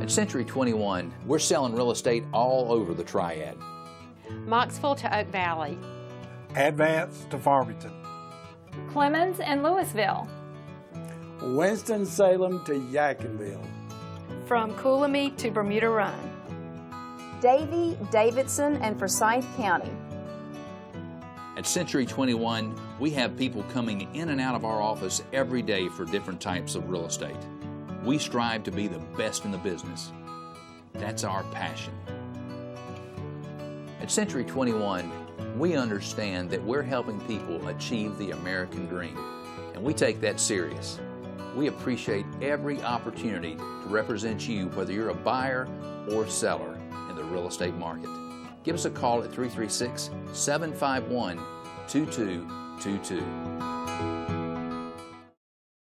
At Century 21, we're selling real estate all over the Triad. Moxville to Oak Valley. Advance to Farmington. Clemens and Louisville. Winston-Salem to Yadkinville. From Coolamy to Bermuda Run. Davie, Davidson, and Forsyth County. At Century 21, we have people coming in and out of our office every day for different types of real estate. We strive to be the best in the business. That's our passion. At Century 21, we understand that we're helping people achieve the American dream, and we take that serious. We appreciate every opportunity to represent you, whether you're a buyer or seller in the real estate market. Give us a call at 336-751-2222.